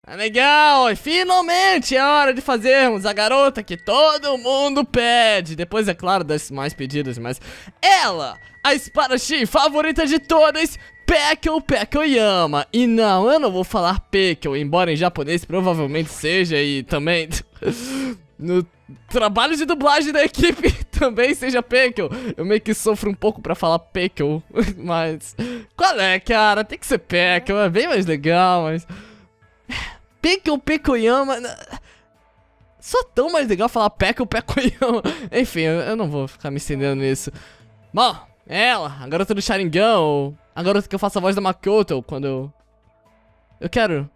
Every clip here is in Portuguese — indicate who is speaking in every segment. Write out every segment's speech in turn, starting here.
Speaker 1: Legal, e finalmente é hora de fazermos a garota que todo mundo pede. Depois, é claro, das mais pedidas, mas ela, a espadachim favorita de todas, Pekel Pekoyama. E não, eu não vou falar Pekel, embora em japonês provavelmente seja, e também no trabalho de dublagem da equipe também seja Pekel. Eu meio que sofro um pouco pra falar Pekel, mas qual é, cara? Tem que ser Pekel, é bem mais legal, mas Pekel Pekoyama, só tão mais legal falar Pekel Pekoyama. Enfim, eu não vou ficar me estendendo nisso. Bom, ela, a garota do Sharingan, ou a garota que eu faço a voz da Makoto quando eu quero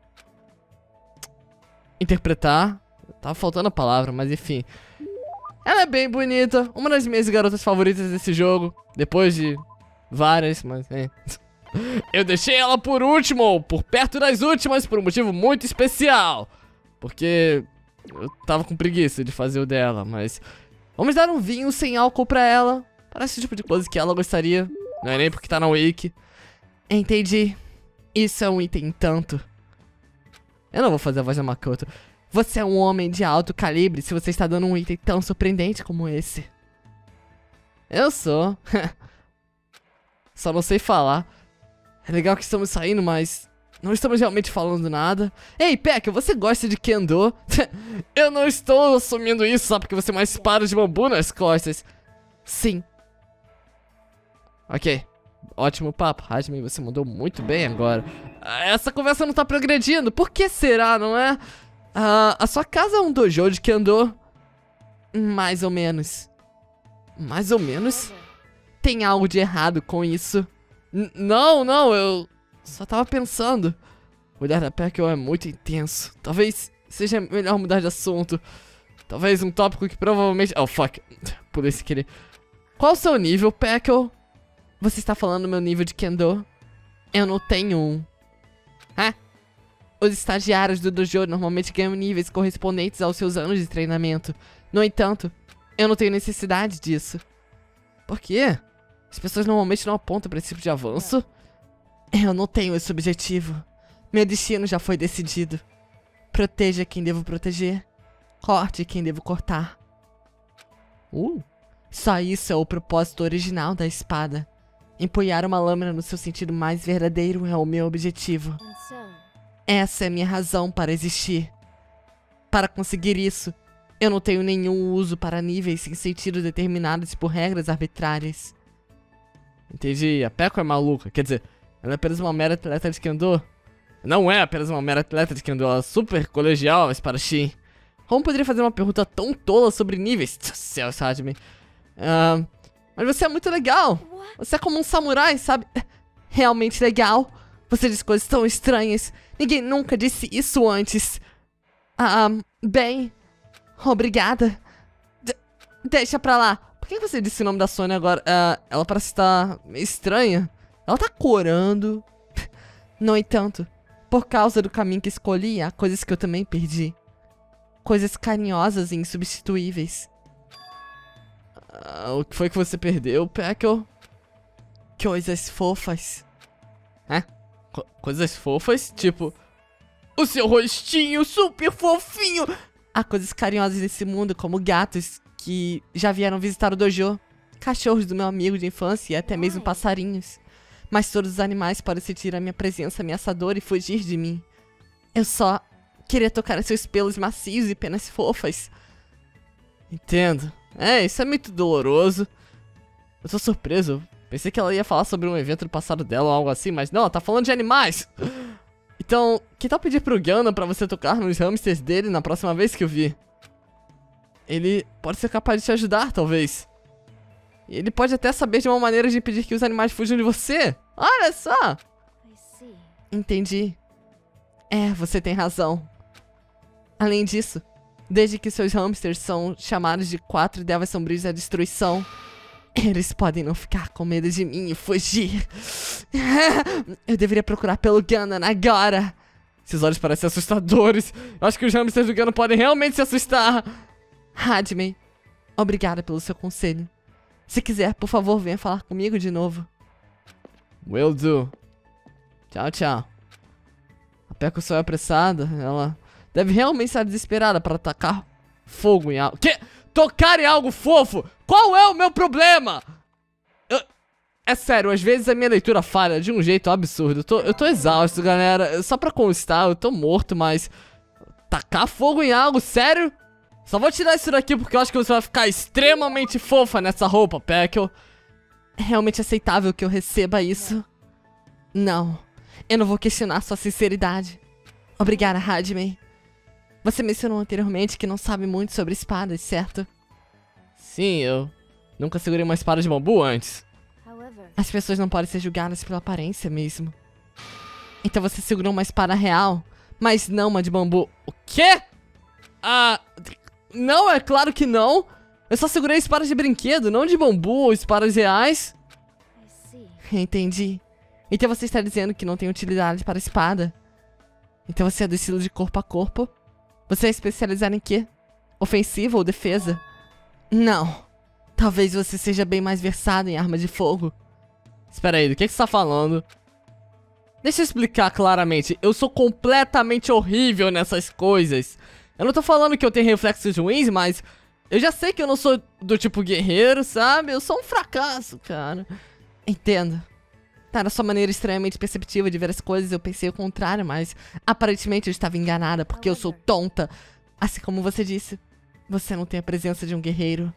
Speaker 1: interpretar. Tava faltando a palavra, mas enfim. Ela é bem bonita, uma das minhas garotas favoritas desse jogo. Depois de várias, mas eu deixei ela por último, ou por perto das últimas, por um motivo muito especial. Porque eu tava com preguiça de fazer o dela, mas vamos dar um vinho sem álcool pra ela. Parece o tipo de coisa que ela gostaria. Não é nem porque tá na wiki. Entendi. Isso é um item tanto. Eu não vou fazer a voz da Makoto. Você é um homem de alto calibre se você está dando um item tão surpreendente como esse. Eu sou. Só não sei falar. É legal que estamos saindo, mas não estamos realmente falando nada. Ei, Pekel, você gosta de Kendo? Eu não estou assumindo isso só porque você é uma espada de bambu nas costas. Sim. Ok. Ótimo papo, Hajime, você mandou muito bem agora. Essa conversa não tá progredindo. Por que será, não é? A sua casa é um dojo de Kendo? Mais ou menos. Mais ou menos? Tem algo de errado com isso. Não, eu só tava pensando. O olhar da Pekel é muito intenso. Talvez seja melhor mudar de assunto. Talvez um tópico que provavelmente... Oh, fuck. Por isso que ele... Qual o seu nível, Pekel? Você está falando do meu nível de Kendo? Eu não tenho um. Hã? Os estagiários do dojo normalmente ganham níveis correspondentes aos seus anos de treinamento. No entanto, eu não tenho necessidade disso. Por quê? As pessoas normalmente não apontam para esse tipo de avanço. Eu não tenho esse objetivo. Meu destino já foi decidido. Proteja quem devo proteger. Corte quem devo cortar. Só isso é o propósito original da espada. Empunhar uma lâmina no seu sentido mais verdadeiro é o meu objetivo. Essa é a minha razão para existir. Para conseguir isso, eu não tenho nenhum uso para níveis sem sentido determinados por regras arbitrárias. Entendi, a Pekel é maluca. Quer dizer, ela é apenas uma mera atleta de Kendo. Não é apenas uma mera atleta de Kendo, ela é super colegial, espadachim. Como poderia fazer uma pergunta tão tola sobre níveis? Céus, Hajime. Mas você é muito legal. Você é como um samurai, sabe? Realmente legal. Você diz coisas tão estranhas. Ninguém nunca disse isso antes. Bem... Obrigada. Deixa pra lá. Por que você disse o nome da Sônia agora? Ela parece estar meio estranha. Ela tá corando. No entanto, por causa do caminho que escolhi, há coisas que eu também perdi. Coisas carinhosas e insubstituíveis. O que foi que você perdeu, Pekel? Coisas fofas. Coisas fofas? Tipo, o seu rostinho super fofinho. Há coisas carinhosas nesse mundo, como gatos que já vieram visitar o dojo, cachorros do meu amigo de infância e até mesmo passarinhos. Mas todos os animais podem sentir a minha presença ameaçadora e fugir de mim. Eu só queria tocar seus pelos macios e penas fofas. Entendo. Isso é muito doloroso. Eu tô surpreso. Pensei que ela ia falar sobre um evento do passado dela ou algo assim, mas não, ela tá falando de animais. Então, que tal pedir pro Gana pra você tocar nos hamsters dele na próxima vez que eu vi? Ele pode ser capaz de te ajudar, talvez. E ele pode até saber de uma maneira de impedir que os animais fujam de você. Olha só! Entendi. Você tem razão. Além disso, desde que seus hamsters são chamados de 4 devas sombrios da destruição, eles podem não ficar com medo de mim e fugir. Eu deveria procurar pelo Ganon agora. Seus olhos parecem assustadores. Eu acho que os hamsters do Ganon podem realmente se assustar. Hajime, obrigada pelo seu conselho. Se quiser, por favor, venha falar comigo de novo. Will do. Tchau, tchau. Peko só é apressada. Ela deve realmente estar desesperada para atacar fogo em algo. Que? Tocar em algo fofo? Qual é o meu problema? É sério, às vezes a minha leitura falha de um jeito absurdo. Eu tô exausto, galera. Só pra constar, eu tô morto, mas... Tacar fogo em algo? Sério? Só vou tirar isso daqui porque eu acho que você vai ficar extremamente fofa nessa roupa, Peko. É realmente aceitável que eu receba isso? Não. Eu não vou questionar sua sinceridade. Obrigada, Hajime. Você mencionou anteriormente que não sabe muito sobre espadas, certo? Sim, eu nunca segurei uma espada de bambu antes. As pessoas não podem ser julgadas pela aparência mesmo. Então você segurou uma espada real, mas não uma de bambu. O quê? Não, é claro que não. Eu só segurei espadas de brinquedo, não de bambu ou espadas reais. Entendi. Então você está dizendo que não tem utilidade para a espada. Então você é do estilo de corpo a corpo? Você é especializado em quê? Ofensiva ou defesa? Não. Talvez você seja bem mais versado em arma de fogo. Espera aí, do que você está falando? Deixa eu explicar claramente. Eu sou completamente horrível nessas coisas. Eu não tô falando que eu tenho reflexos ruins, mas... Eu já sei que eu não sou do tipo guerreiro, sabe? Eu sou um fracasso, cara. Entendo. Tá, na sua maneira extremamente perceptiva de ver as coisas, eu pensei o contrário, mas... Aparentemente eu estava enganada, porque eu sou tonta. Assim como você disse. Você não tem a presença de um guerreiro.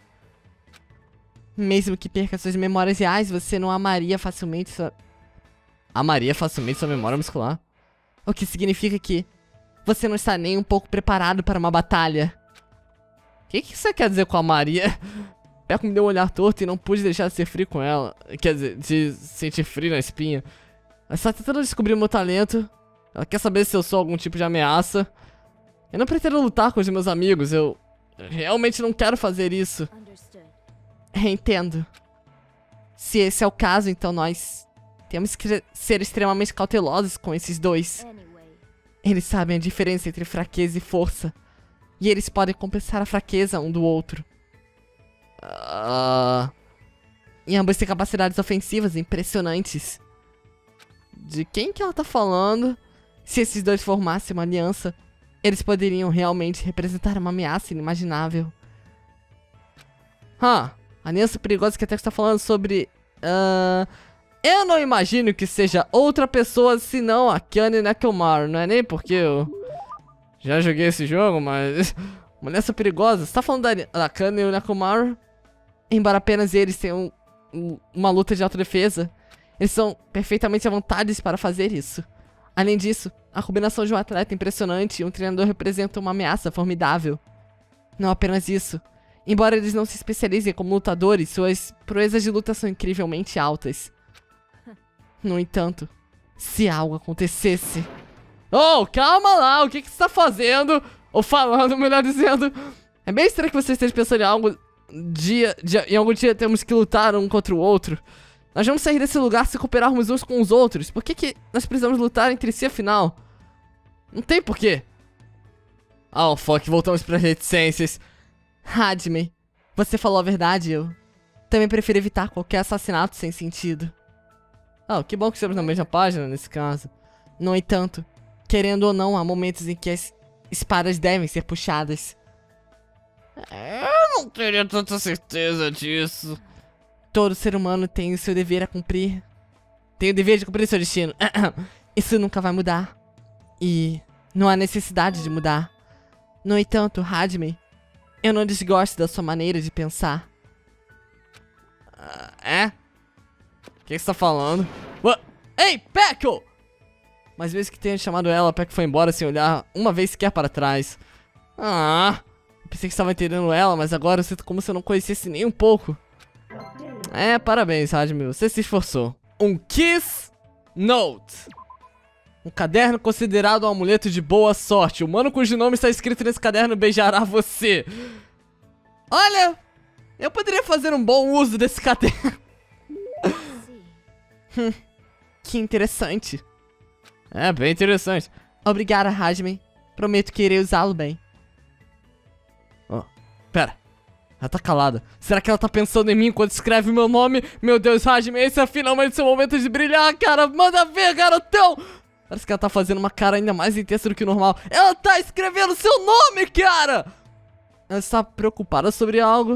Speaker 1: Mesmo que perca suas memórias reais, você não amaria facilmente sua... Amaria facilmente sua memória muscular? O que significa que... Você não está nem um pouco preparado para uma batalha. O que você quer dizer com amaria? Peko me deu um olhar torto e não pude deixar de ser frio com ela. Quer dizer, de sentir frio na espinha. Ela está tentando descobrir o meu talento. Ela quer saber se eu sou algum tipo de ameaça. Eu não pretendo lutar com os meus amigos. Eu realmente não quero fazer isso. Entendo. Se esse é o caso, então nós temos que ser extremamente cautelosos com esses dois. Eles sabem a diferença entre fraqueza e força. E eles podem compensar a fraqueza um do outro. E ambos têm capacidades ofensivas impressionantes. De quem que ela tá falando? Se esses dois formassem uma aliança, eles poderiam realmente representar uma ameaça inimaginável. Aliança perigosa que até está falando sobre... Eu não imagino que seja outra pessoa senão a Akane Nekomaru. Não é nem porque eu já joguei esse jogo, mas... Uma aliança perigosa. Você tá falando da Akane e o Nekomaru? Embora apenas eles tenham uma luta de autodefesa, eles são perfeitamente à vontade para fazer isso. Além disso, a combinação de um atleta impressionante e um treinador representa uma ameaça formidável. Não apenas isso. Embora eles não se especializem como lutadores, suas proezas de luta são incrivelmente altas. No entanto, se algo acontecesse... Oh, calma lá, o que você tá fazendo? Ou falando, melhor dizendo. É bem estranho que você esteja pensando em algo... Em algum dia temos que lutar um contra o outro. Nós vamos sair desse lugar se cooperarmos uns com os outros. Por que nós precisamos lutar entre si afinal? Não tem porquê. Oh, fuck, voltamos para reticências. Hajime, você falou a verdade, eu também prefiro evitar qualquer assassinato sem sentido. Oh, que bom que estamos na mesma página nesse caso. No entanto, querendo ou não, há momentos em que as espadas devem ser puxadas. Eu não teria tanta certeza disso. Todo ser humano tem o seu dever a cumprir. Tem o dever de cumprir seu destino. Isso nunca vai mudar. E não há necessidade de mudar. No entanto, Hajime, eu não desgosto da sua maneira de pensar. O que você tá falando? Ei, Peko! Mas mesmo que tenha chamado ela, Peko foi embora sem olhar uma vez sequer para trás. Eu pensei que estava entendendo ela, mas agora eu sinto como se eu não conhecesse nem um pouco. Parabéns, Hajime, você se esforçou. Um Kiss Note. Um caderno considerado um amuleto de boa sorte. O humano cujo nome está escrito nesse caderno beijará você. Olha, eu poderia fazer um bom uso desse caderno. Que interessante. Bem interessante. Obrigada, Hajime. Prometo que irei usá-lo bem. Pera. Ela tá calada. Será que ela tá pensando em mim quando escreve meu nome? Meu Deus, Hajime, esse é finalmente seu momento de brilhar, cara. Manda ver, garotão. Parece que ela tá fazendo uma cara ainda mais intensa do que o normal. Ela tá escrevendo seu nome, cara! Ela está preocupada sobre algo.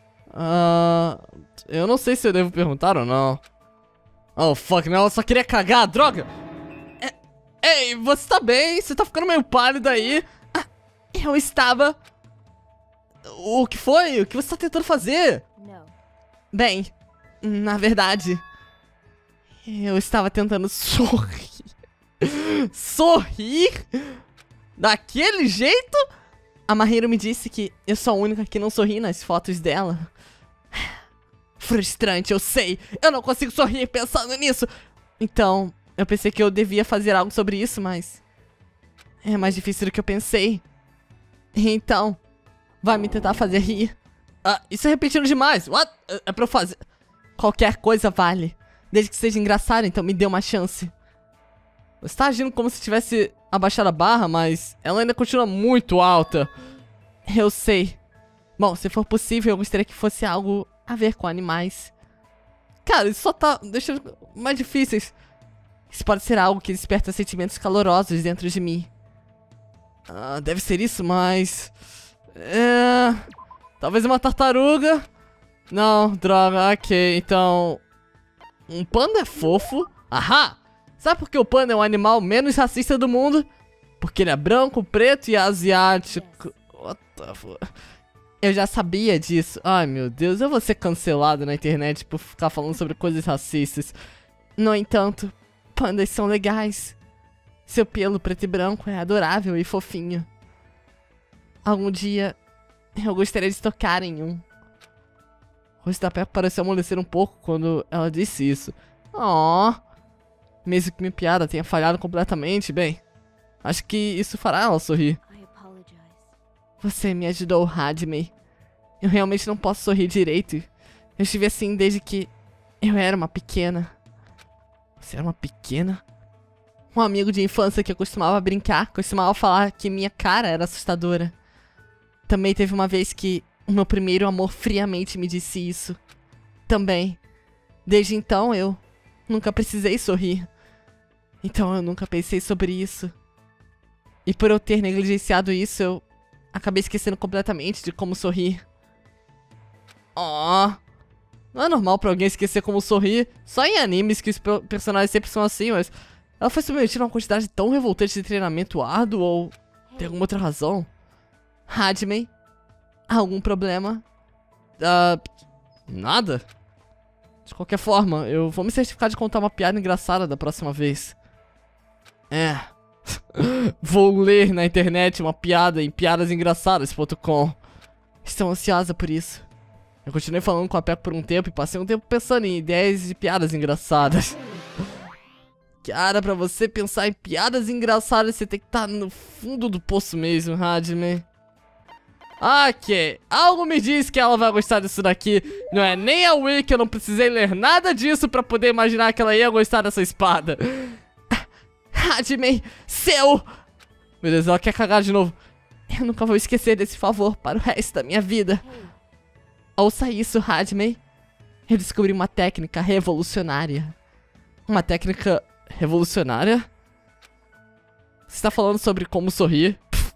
Speaker 1: Eu não sei se eu devo perguntar ou não. Oh, fuck, não, ela só queria cagar, droga! Ei, você tá bem? Você tá ficando meio pálido aí. Eu estava... O que foi? O que você tá tentando fazer?
Speaker 2: Não.
Speaker 1: Bem, na verdade... Eu estava tentando sorrir. Sorrir? Daquele jeito? A Mahiro me disse que eu sou a única que não sorri nas fotos dela. Frustrante, eu sei. Eu não consigo sorrir pensando nisso. Então, eu pensei que eu devia fazer algo sobre isso, mas... é mais difícil do que eu pensei. Então, vai me tentar fazer rir. Isso é repetindo demais. What? É pra eu fazer... Qualquer coisa vale. Desde que seja engraçado, então me dê uma chance. Você tá agindo como se tivesse abaixado a barra, mas ela ainda continua muito alta. Eu sei. Bom, se for possível, eu gostaria que fosse algo a ver com animais. Cara, isso só tá deixando mais difíceis. Isso pode ser algo que desperta sentimentos calorosos dentro de mim. Deve ser isso, mas... talvez uma tartaruga. Não, droga, ok, então... Um panda é fofo. Ahá! Sabe por que o panda é o animal menos racista do mundo? Porque ele é branco, preto e asiático. What the fuck? Eu já sabia disso. Ai, meu Deus, eu vou ser cancelado na internet por ficar falando sobre coisas racistas. No entanto, pandas são legais. Seu pelo preto e branco é adorável e fofinho. Algum dia, eu gostaria de tocar em um. O rosto da Peppa pareceu amolecer um pouco quando ela disse isso. Mesmo que minha piada tenha falhado completamente, bem, acho que isso fará ela sorrir. Você me ajudou, Hajime. Eu realmente não posso sorrir direito. Eu estive assim desde que eu era uma pequena. Você era uma pequena? Um amigo de infância que eu costumava brincar, costumava falar que minha cara era assustadora. Também teve uma vez que o meu primeiro amor friamente me disse isso. Também. Desde então eu nunca precisei sorrir. Então eu nunca pensei sobre isso. E por eu ter negligenciado isso, eu acabei esquecendo completamente de como sorrir. Não é normal pra alguém esquecer como sorrir. Só em animes que os personagens sempre são assim, mas... Ela foi submetida a uma quantidade tão revoltante de treinamento árduo ou... Tem alguma outra razão? Hajime? Algum problema? Nada. De qualquer forma, eu vou me certificar de contar uma piada engraçada da próxima vez. Vou ler na internet uma piada em piadasengraçadas.com. Estou ansiosa por isso. Eu continuei falando com a Peppa por um tempo e passei um tempo pensando em ideias de piadas engraçadas. Cara, pra você pensar em piadas engraçadas, você tem que estar no fundo do poço mesmo, Hajime. Ok, algo me diz que ela vai gostar disso daqui. Não é nem a Wiki, eu não precisei ler nada disso pra poder imaginar que ela ia gostar dessa espada. Hajime, seu... Meu Deus, ela quer cagar de novo. Eu nunca vou esquecer desse favor para o resto da minha vida. Ouça isso, Hajime. Eu descobri uma técnica revolucionária. Uma técnica revolucionária? Você está falando sobre como sorrir?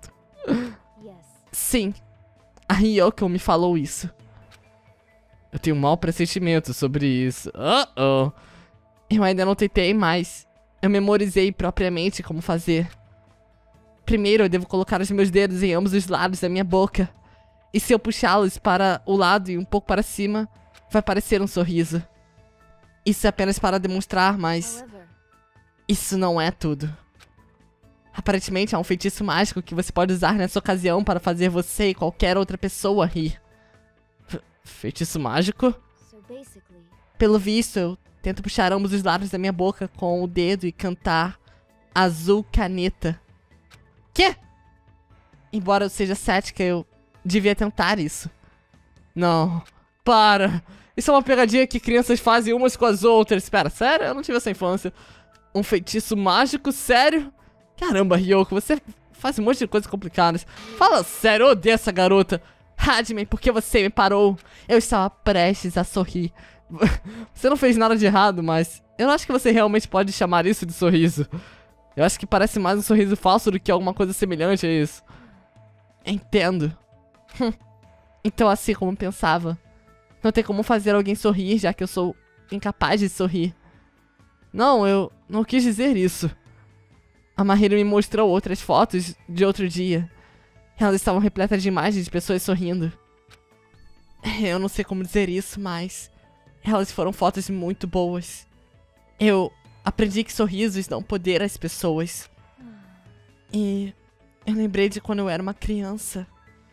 Speaker 1: Sim. A Ryoko me falou isso. Eu tenho um mau pressentimento sobre isso. Eu ainda não tentei, mas eu memorizei propriamente como fazer. Primeiro eu devo colocar os meus dedos em ambos os lados da minha boca. E se eu puxá-los para o lado e um pouco para cima, vai parecer um sorriso. Isso é apenas para demonstrar, mas... isso não é tudo. Aparentemente há um feitiço mágico que você pode usar nessa ocasião para fazer você e qualquer outra pessoa rir. Feitiço mágico? Pelo visto, eu tento puxar ambos os lados da minha boca com o dedo e cantar Azul Caneta. Quê? Embora eu seja cética, eu devia tentar isso. Não, para. Isso é uma pegadinha que crianças fazem umas com as outras. Espera, sério? Eu não tive essa infância. Um feitiço mágico? Sério? Caramba, Ryoko, você faz um monte de coisas complicadas. Fala sério, eu odeio essa garota. Hajime, por que você me parou? Eu estava prestes a sorrir. Você não fez nada de errado, mas eu não acho que você realmente pode chamar isso de sorriso. Eu acho que parece mais um sorriso falso do que alguma coisa semelhante a isso. Entendo. Então, assim como pensava, não tem como fazer alguém sorrir, já que eu sou incapaz de sorrir. Não, eu não quis dizer isso. A Mahiru me mostrou outras fotos de outro dia. Elas estavam repletas de imagens de pessoas sorrindo. Eu não sei como dizer isso, mas elas foram fotos muito boas. Eu aprendi que sorrisos dão poder às pessoas. E eu lembrei de quando eu era uma criança.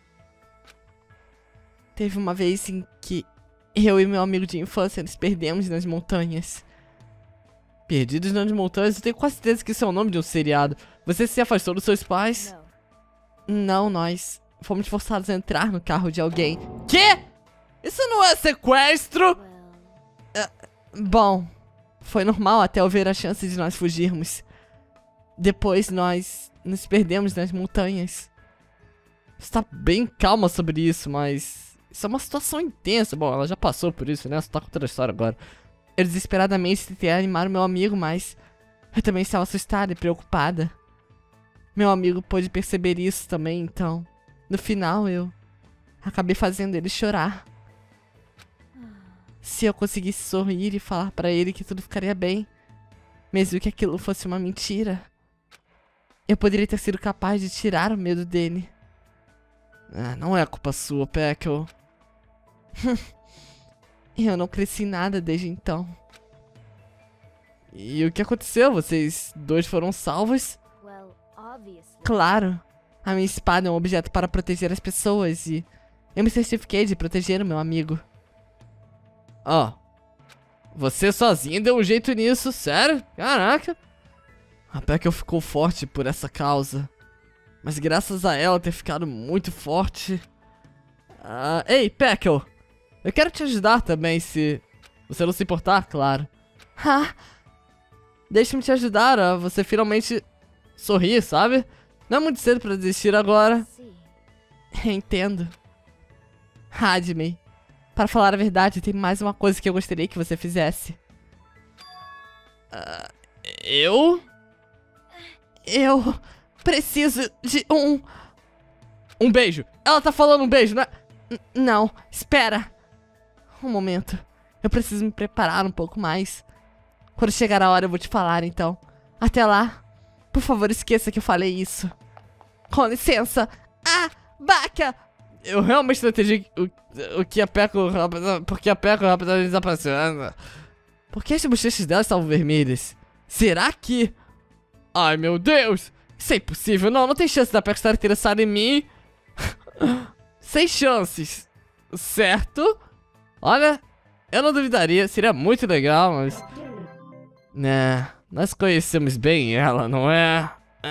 Speaker 1: Teve uma vez em que eu e meu amigo de infância nos perdemos nas montanhas. Perdidos nas montanhas? Eu tenho quase certeza que isso é o nome de um seriado. Você se afastou dos seus pais? Não, nós fomos forçados a entrar no carro de alguém. Quê? Isso não é sequestro? Bom, foi normal até eu ver a chance de nós fugirmos. Depois nós nos perdemos nas montanhas. Você tá bem calma sobre isso, mas isso é uma situação intensa. Bom, ela já passou por isso, né? Você tá contando a história agora. Eu desesperadamente tentei animar o meu amigo, mas eu também estava assustada e preocupada. Meu amigo pôde perceber isso também, então no final eu acabei fazendo ele chorar. Se eu conseguisse sorrir e falar pra ele que tudo ficaria bem, mesmo que aquilo fosse uma mentira, eu poderia ter sido capaz de tirar o medo dele. Não é culpa sua, Peckle. Eu não cresci nada desde então. E o que aconteceu? Vocês dois foram salvos? Claro. A minha espada é um objeto para proteger as pessoas e eu me certifiquei de proteger o meu amigo. Você sozinha deu um jeito nisso, sério? Caraca. A Peckle ficou forte por essa causa. Mas graças a ela ter ficado muito forte... Ei, Peckle. Eu quero te ajudar também, se você não se importar, claro. Deixa-me te ajudar a você finalmente sorrir, sabe? Não é muito cedo pra desistir agora. Entendo. Hajime, para falar a verdade, tem mais uma coisa que eu gostaria que você fizesse. Eu preciso de um beijo. Ela tá falando um beijo, né? Não, espera. Um momento. Eu preciso me preparar um pouco mais. Quando chegar a hora eu vou te falar, então. Até lá, por favor, esqueça que eu falei isso. Com licença. Baca! Eu realmente não entendi o que a Peckle... Porque a Peckle rapidamente desapareceu. Por que as bochechas dela estavam vermelhas? Será que... Ai, meu Deus! Isso é impossível. Não tem chance da Peckle estar interessada em mim. Sem chances. Certo? Olha, eu não duvidaria. Seria muito legal, mas... nós conhecemos bem ela, não é?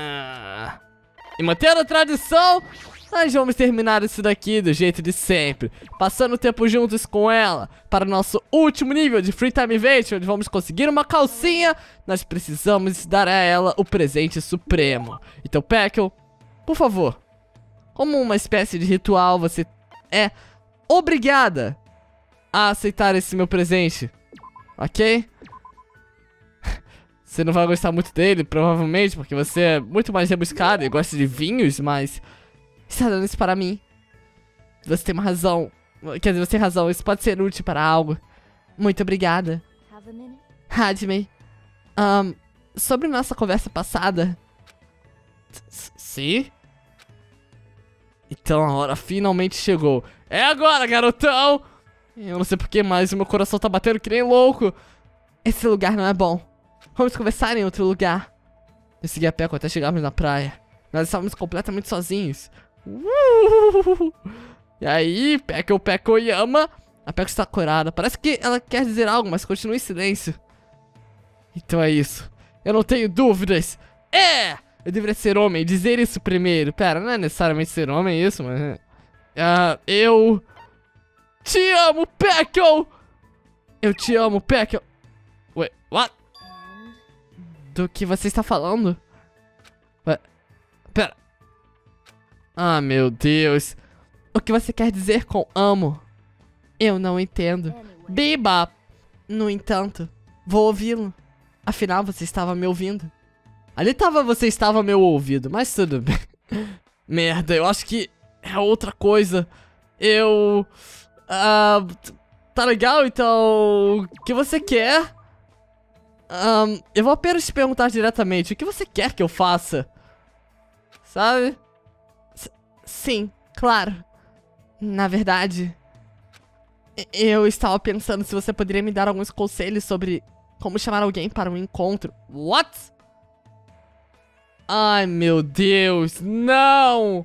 Speaker 1: E mantendo a tradição, nós vamos terminar isso daqui do jeito de sempre, passando o tempo juntos com ela. Para o nosso último nível de Free Time Event, onde vamos conseguir uma calcinha, nós precisamos dar a ela o presente supremo. Então, Peckle, por favor, como uma espécie de ritual, você é obrigada a aceitar esse meu presente, ok? Você não vai gostar muito dele, provavelmente, porque você é muito mais rebuscado e gosta de vinhos, mas... Está dando isso para mim. Você tem uma razão. Quer dizer, você tem razão, isso pode ser útil para algo. Muito obrigada. Hajime, sobre nossa conversa passada... Sim? Então a hora finalmente chegou. É agora, garotão! Eu não sei porquê, mas o meu coração tá batendo que nem louco. Esse lugar não é bom. Vamos conversar em outro lugar. Eu segui a Peckle até chegarmos na praia. Nós estávamos completamente sozinhos. E aí, Peckle Yama. A Peckle está corada. Parece que ela quer dizer algo, mas continua em silêncio. Então é isso. Eu não tenho dúvidas. Eu deveria ser homem e dizer isso primeiro. Pera, não é necessariamente ser homem isso, mas... eu... te amo, Peckle! Eu te amo, Peckle. Wait, what? Do que você está falando? Pera. Meu Deus. O que você quer dizer com amo? Eu não entendo. Bebop. No entanto, vou ouvi-lo. Afinal, você estava me ouvindo. Ali tava, você estava ao meu ouvido, mas tudo bem. Merda, eu acho que é outra coisa. Tá legal, então... O que você quer? Eu vou apenas te perguntar diretamente. O que você quer que eu faça? Sabe? Sim, claro. Na verdade... Eu estava pensando se você poderia me dar alguns conselhos sobre como chamar alguém para um encontro. What? Ai, meu Deus, não!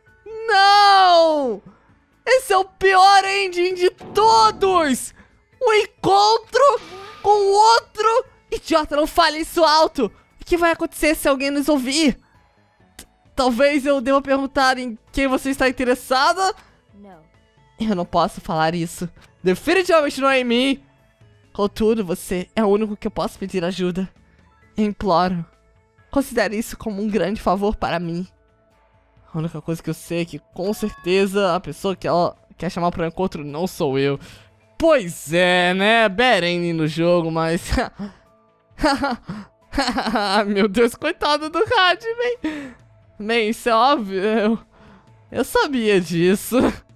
Speaker 1: Não! Esse é o pior ending de todos! Um encontro com outro... Idiota, não fale isso alto! O que vai acontecer se alguém nos ouvir? Talvez eu deva perguntar em quem você está interessada? Eu não posso falar isso. Definitivamente não é em mim. Contudo, você é o único que eu posso pedir ajuda. Eu imploro. Considere isso como um grande favor para mim. A única coisa que eu sei é que, com certeza, a pessoa que ela quer chamar para um encontro não sou eu. Pois é, né? Beren no jogo, mas... Meu Deus, coitado do Hadmin. Bem, isso é óbvio. Eu sabia disso.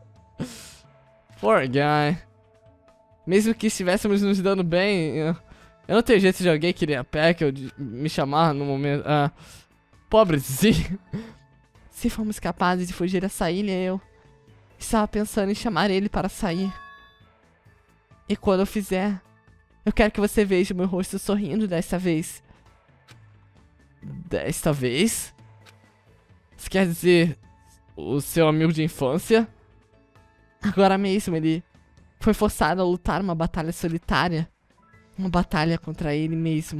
Speaker 1: Poor guy. Mesmo que estivéssemos nos dando bem, eu não tenho jeito de alguém querer a Pekel de me chamar no momento. Pobrezinho. Se formos capazes de fugir dessa ilha, eu estava pensando em chamar ele para sair. E quando eu fizer, eu quero que você veja o meu rosto sorrindo desta vez. Desta vez? Isso quer dizer o seu amigo de infância? Agora mesmo ele foi forçado a lutar uma batalha solitária. Uma batalha contra ele mesmo.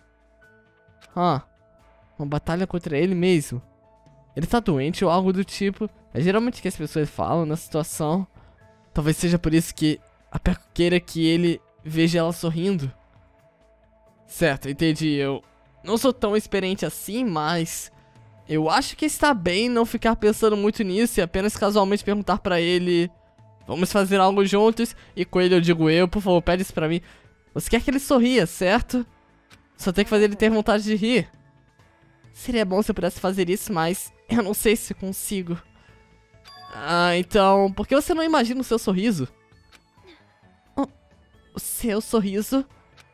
Speaker 1: Uma batalha contra ele mesmo. Ele tá doente ou algo do tipo. É geralmente o que as pessoas falam na situação. Talvez seja por isso que a Pekel queira que ele veja ela sorrindo. Certo, entendi. Eu não sou tão experiente assim, mas... eu acho que está bem não ficar pensando muito nisso e apenas casualmente perguntar pra ele... Vamos fazer algo juntos. E com ele eu digo por favor, pede isso pra mim. Você quer que ele sorria, certo? Só tem que fazer ele ter vontade de rir. Seria bom se eu pudesse fazer isso, mas eu não sei se consigo. Então, por que você não imagina o seu sorriso? O seu sorriso?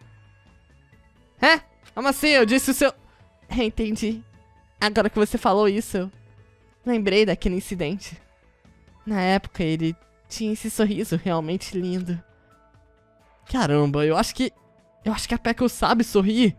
Speaker 1: Como assim? Eu disse o seu... Entendi. Agora que você falou isso, eu lembrei daquele incidente. Na época, ele tinha esse sorriso realmente lindo. Caramba, eu acho que a Pekel sabe sorrir.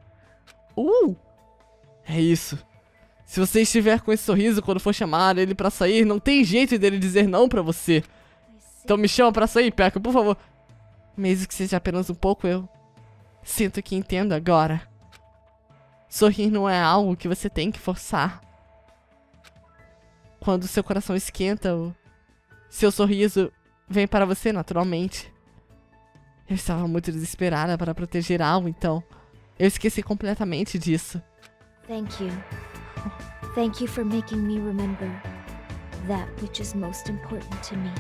Speaker 1: É isso. Se você estiver com esse sorriso quando for chamar ele pra sair, não tem jeito dele dizer não pra você. Então me chama pra sair, Pekel, por favor. Mesmo que seja apenas um pouco, eu sinto que entendo agora. Sorrir não é algo que você tem que forçar. Quando seu coração esquenta, o seu sorriso vem para você naturalmente. Eu estava muito desesperada para proteger algo, então eu esqueci completamente disso.
Speaker 2: Thank you. Thank you for making me remember that which is most important to me.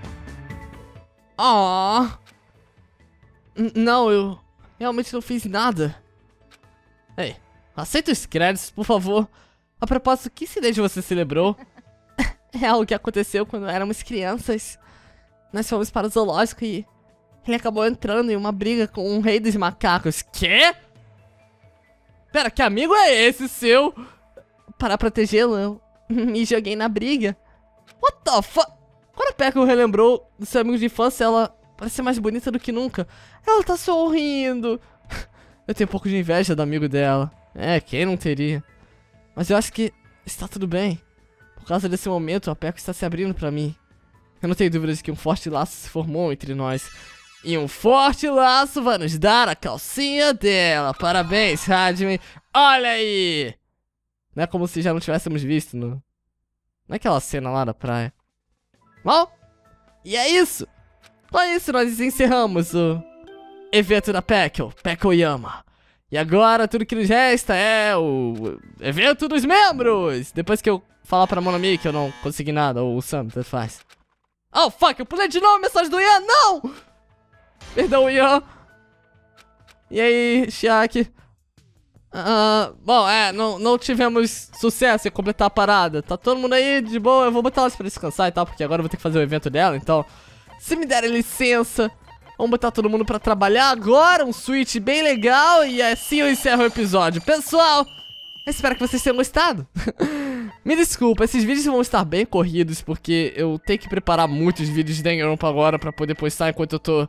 Speaker 1: Não, eu realmente não fiz nada. Ei, aceita os créditos, por favor. A propósito, que incidente você celebrou? É algo que aconteceu quando éramos crianças. Nós fomos para o zoológico e ele acabou entrando em uma briga com um rei dos macacos. Quê? Pera, que amigo é esse seu? Para protegê-lo, eu me joguei na briga. What the fuck? Quando a Pekel relembrou do seu amigo de infância, ela parecia mais bonita do que nunca. Ela tá sorrindo. Eu tenho um pouco de inveja do amigo dela. Quem não teria? Mas eu acho que está tudo bem. Por causa desse momento, a Pekel está se abrindo pra mim. Eu não tenho dúvidas de que um forte laço se formou entre nós. E um forte laço vai nos dar a calcinha dela. Parabéns, Hadmin. Olha aí! Não é como se já não tivéssemos visto naquela cena lá da praia. Bom, e é isso. Com isso, nós encerramos o evento da Pekel, Pekel-yama. E agora, tudo que nos resta é o evento dos membros. Depois que eu falar pra Monami que eu não consegui nada, ou o Sam, tanto faz. Oh, fuck, eu pulei de novo a mensagem do Ian, não! Perdão, Ian. E aí, Shiaki? Bom, não tivemos sucesso em completar a parada. Tá todo mundo aí de boa, eu vou botar elas pra descansar e tal, porque agora eu vou ter que fazer o evento dela, então... Se me derem licença, vamos botar todo mundo pra trabalhar agora, um switch bem legal, e assim eu encerro o episódio. Pessoal, eu espero que vocês tenham gostado. Me desculpa, esses vídeos vão estar bem corridos, porque eu tenho que preparar muitos vídeos de Danganronpa agora pra poder postar enquanto eu tô...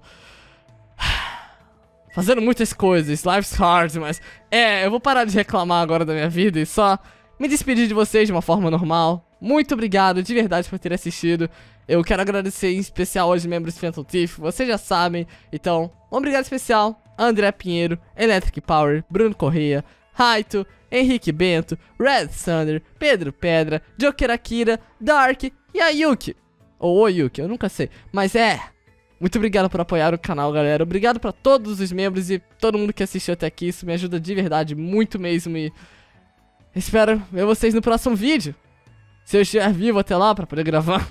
Speaker 1: fazendo muitas coisas, life's hard, mas... eu vou parar de reclamar agora da minha vida e só me despedir de vocês de uma forma normal. Muito obrigado de verdade por ter assistido. Eu quero agradecer em especial aos membros do Phantom Thief, vocês já sabem. Então, um obrigado especial a André Pinheiro, Electric Power, Bruno Correia, Raito, Henrique Bento, Red Thunder, Pedro Pedra, Joker Akira, Dark e a Yuki. Ou o Yuki, eu nunca sei. Mas muito obrigado por apoiar o canal, galera. Obrigado pra todos os membros e todo mundo que assistiu até aqui. Isso me ajuda de verdade, muito mesmo. E espero ver vocês no próximo vídeo. Se eu estiver vivo até lá pra poder gravar.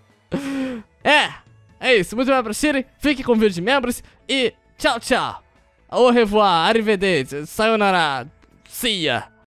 Speaker 1: É isso. Muito obrigado por assistirem. Fiquem com o vídeo de membros. E tchau, tchau. Au revoir. Arrivederci. Sayonara. See ya.